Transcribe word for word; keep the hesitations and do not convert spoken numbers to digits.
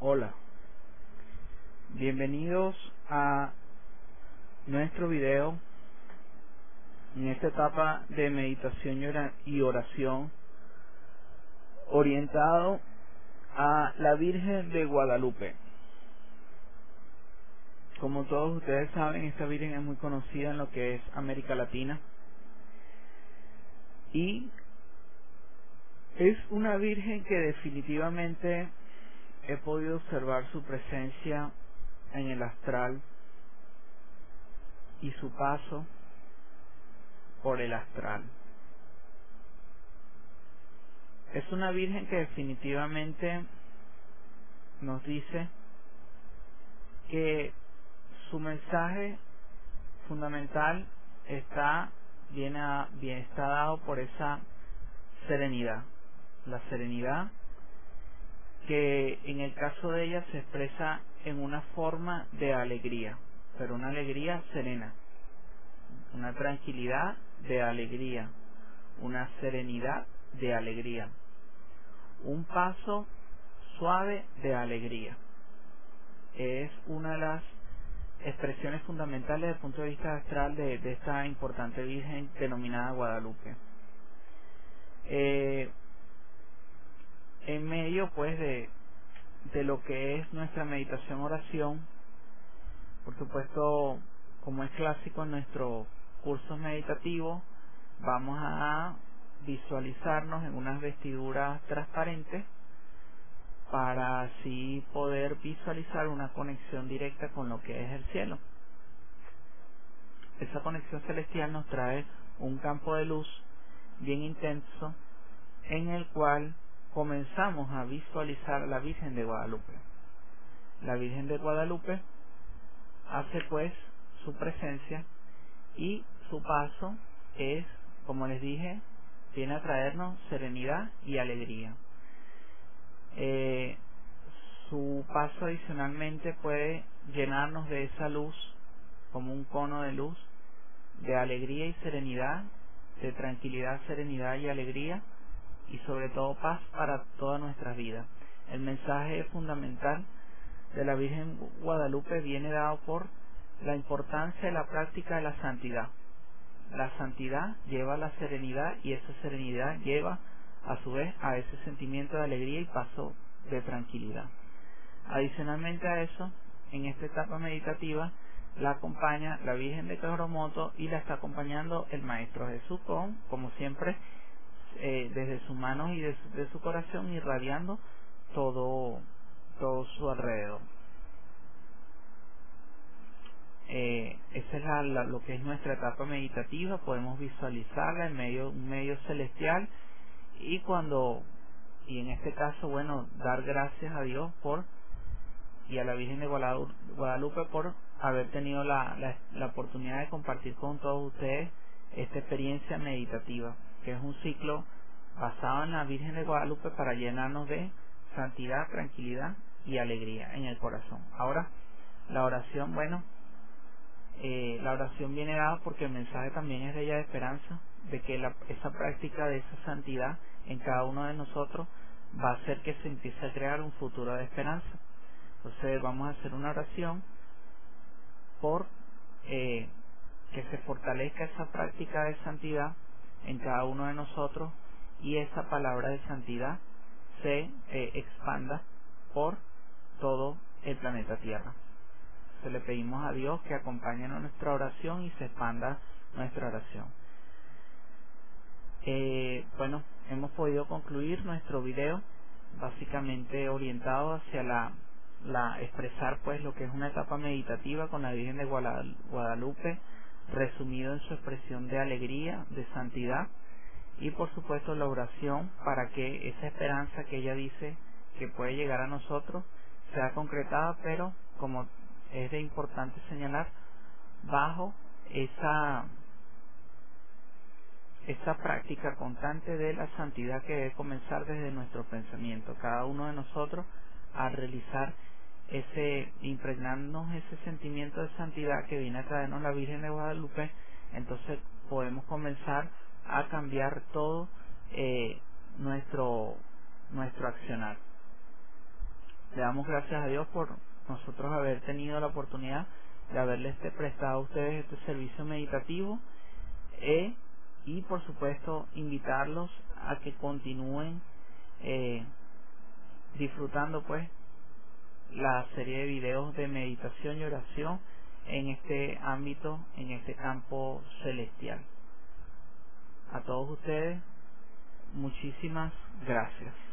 Hola, bienvenidos a nuestro video en esta etapa de meditación y ora- y oración orientado a la Virgen de Guadalupe. Como todos ustedes saben, esta Virgen es muy conocida en lo que es América Latina y es una Virgen que definitivamente he podido observar su presencia en el astral y su paso por el astral. Es una Virgen que definitivamente nos dice que su mensaje fundamental está bien, a, bien está dado por esa serenidad, la serenidad que en el caso de ella se expresa en una forma de alegría, pero una alegría serena, una tranquilidad de alegría, una serenidad de alegría, un paso suave de alegría. Es una de las expresiones fundamentales desde el punto de vista astral de, de esta importante Virgen denominada Guadalupe. Eh, en medio pues de, de lo que es nuestra meditación oración, por supuesto, como es clásico en nuestro curso meditativo, vamos a visualizarnos en unas vestiduras transparentes para así poder visualizar una conexión directa con lo que es el cielo. Esa conexión celestial nos trae un campo de luz bien intenso en el cual comenzamos a visualizar a la Virgen de Guadalupe. La Virgen de Guadalupe hace pues su presencia y su paso es, como les dije, viene a traernos serenidad y alegría. Eh, su paso adicionalmente puede llenarnos de esa luz como un cono de luz, de alegría y serenidad, de tranquilidad, serenidad y alegría, y sobre todo paz para toda nuestra vida. El mensaje fundamental de la Virgen Guadalupe viene dado por la importancia de la práctica de la santidad. La santidad lleva a la serenidad y esa serenidad lleva a su vez a ese sentimiento de alegría y paso de tranquilidad. Adicionalmente a eso, en esta etapa meditativa la acompaña la Virgen de Coromoto y la está acompañando el Maestro Jesús con, como siempre, eh, desde sus manos y de su, de su corazón irradiando todo, todo su alrededor. Eh, esa es la, la, lo que es nuestra etapa meditativa. Podemos visualizarla en medio un medio celestial y cuando y en este caso bueno dar gracias a Dios por y a la Virgen de Guadalupe por haber tenido la, la, la oportunidad de compartir con todos ustedes esta experiencia meditativa, que es un ciclo basado en la Virgen de Guadalupe para llenarnos de santidad, tranquilidad y alegría en el corazón. Ahora, la oración, bueno, eh, la oración viene dada porque el mensaje también es de ella de esperanza, de que la, esa práctica de esa santidad en cada uno de nosotros va a hacer que se empiece a crear un futuro de esperanza. Entonces vamos a hacer una oración por eh, que se fortalezca esa práctica de santidad en cada uno de nosotros y esa palabra de santidad se eh, expanda por todo el planeta Tierra. Entonces le pedimos a Dios que acompañe nuestra oración y se expanda nuestra oración. Eh, bueno, hemos podido concluir nuestro video básicamente orientado hacia la la expresar pues lo que es una etapa meditativa con la Virgen de Guadalupe, resumido en su expresión de alegría, de santidad y por supuesto la oración para que esa esperanza que ella dice que puede llegar a nosotros sea concretada, pero como es de importante señalar, bajo esa esa práctica constante de la santidad que debe comenzar desde nuestro pensamiento, cada uno de nosotros a realizar ese, impregnarnos ese sentimiento de santidad que viene a traernos la Virgen de Guadalupe. Entonces podemos comenzar a cambiar todo eh, nuestro nuestro accionar. Le damos gracias a Dios por nosotros haber tenido la oportunidad de haberles este, prestado a ustedes este servicio meditativo, eh, y por supuesto invitarlos a que continúen eh, disfrutando pues la serie de videos de meditación y oración en este ámbito, en este campo celestial. A todos ustedes, muchísimas gracias.